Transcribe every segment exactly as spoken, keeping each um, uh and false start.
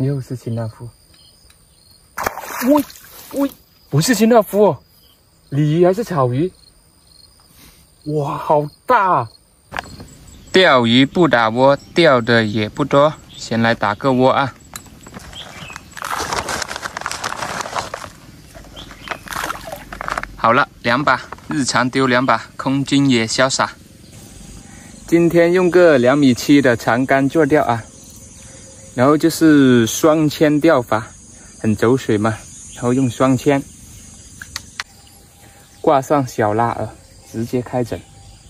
又是清道夫。喂喂，不是清道夫哦，鲤鱼还是草鱼？哇，好大啊！ 钓鱼不打窝，钓的也不多，先来打个窝啊！好了，两把，日常丢两把，空军也潇洒。今天用个两米七的长竿做钓啊，然后就是双铅钓法，很走水嘛，然后用双铅挂上小拉饵，直接开整。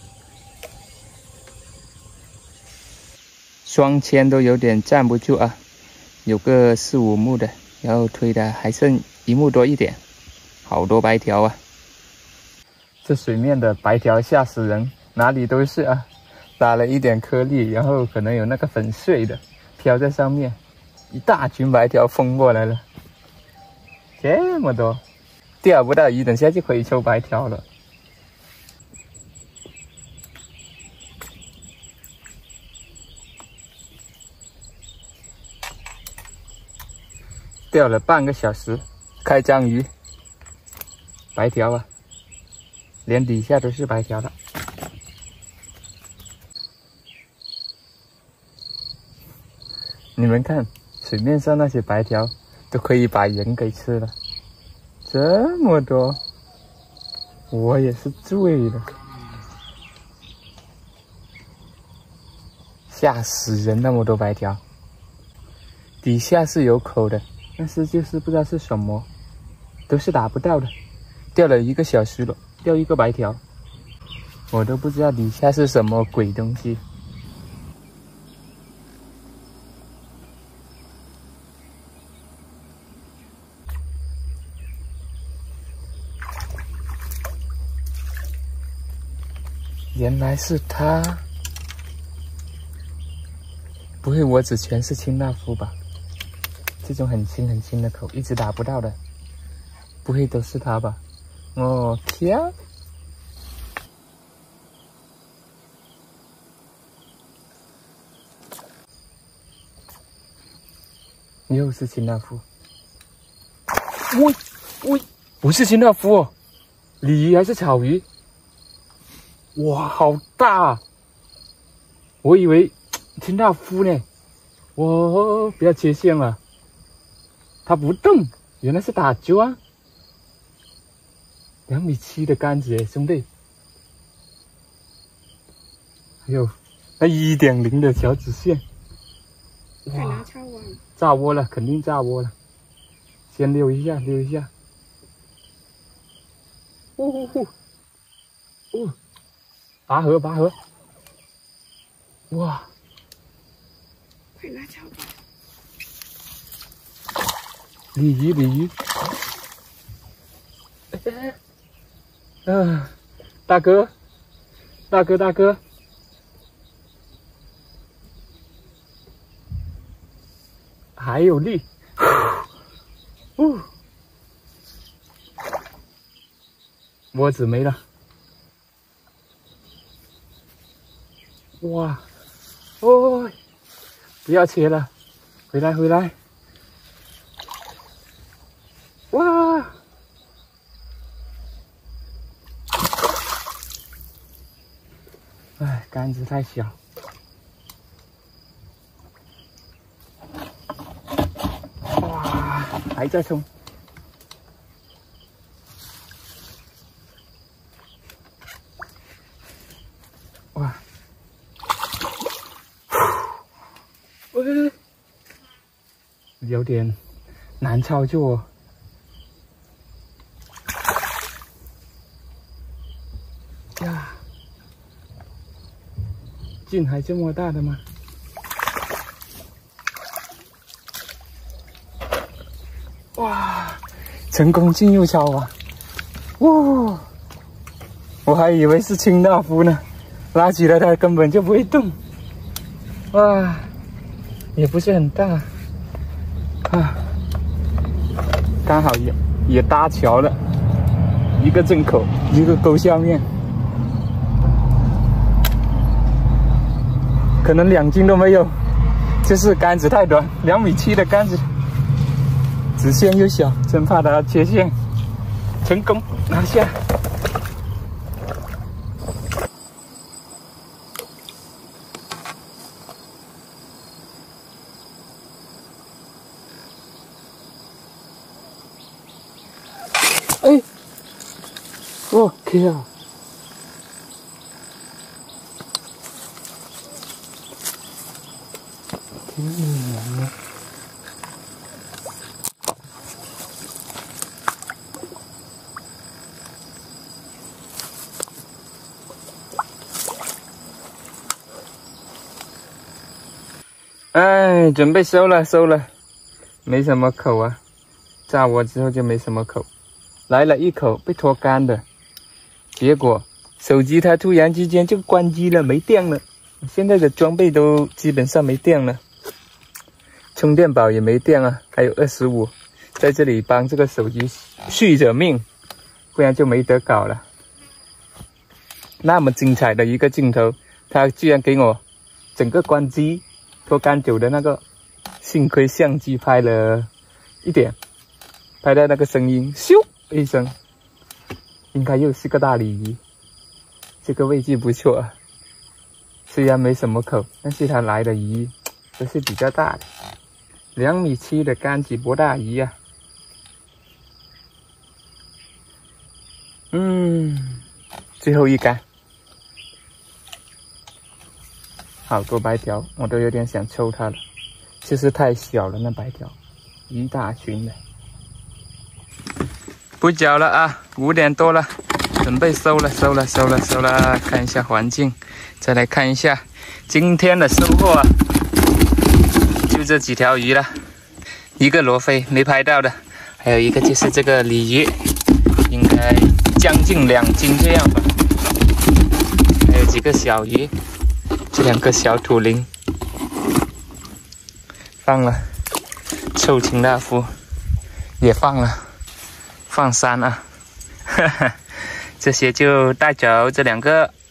双铅都有点站不住啊，有个四五目的，然后推的还剩一目多一点，好多白条啊！这水面的白条吓死人，哪里都是啊！打了一点颗粒，然后可能有那个粉碎的飘在上面，一大群白条疯过来了，这么多，钓不到鱼，等下就可以抽白条了。钓了半个小时，开章鱼，白条啊，连底下都是白条了。你们看，水面上那些白条都可以把人给吃了，这么多，我也是醉了，吓死人！那么多白条，底下是有口的。但是就是不知道是什么，都是打不到的。钓了一个小时了，钓一个白条，我都不知道底下是什么鬼东西。原来是他，不会我只全是清道夫吧？这种很轻很轻的口，一直打不到的，不会都是他吧？哦天！又是清道夫。喂喂，不是清道夫哦，鲤鱼还是草鱼？哇，好大啊！我以为清道夫呢，我不要切线了。它不动，原来是打鸠啊！两米七的杆子耶，兄弟。还有那一点零的小指线，哇！炸窝了，肯定炸窝了。先溜一下，溜一下。呼呼呼！哦，拔河，拔河！哇！ 快拿锹吧！ 鲤鱼，鲤鱼，嗯、呃，大哥，大哥，大哥，还有力，呜，窝子没了，哇，哦，不要切了，回来，回来。哇！哎，杆子太小。哇，还在冲。哇！喂，有点难操作哦。呀，劲还这么大的吗？哇，成功进入超啊！哇，我还以为是清道夫呢，拉起来它根本就不会动。哇，也不是很大啊，刚好也也搭桥了，一个正口，一个沟下面。可能两斤都没有， 就是杆子太短，两米七的杆子，直线又小，真怕它切线。成功拿下。哎，我靠！挺远的。哎，准备收了，收了，没什么口啊，炸窝之后就没什么口。来了一口被拖干的，结果手机它突然之间就关机了，没电了。现在的装备都基本上没电了，充电宝也没电啊，还有二十五，在这里帮这个手机续着命，不然就没得搞了。那么精彩的一个镜头，它居然给我整个关机。拖干久的那个，幸亏相机拍了一点，拍到那个声音咻一声，应该又是个大鲤鱼。这个位置不错啊，虽然没什么口，但是它来的鱼都是比较大的，两米七的干子博大鱼啊。嗯，最后一杆。好多白条，我都有点想抽它了，就是太小了那白条，一大群的。不搅了啊，五点多了，准备收了，收了，收了，收了。看一下环境，再来看一下今天的收获啊，就这几条鱼了，一个罗非没拍到的，还有一个就是这个鲤鱼，应该将近两斤这样吧，还有几个小鱼。这两个小土灵放了，臭清大夫也放了，放三啊，哈哈，这些就带走这两个。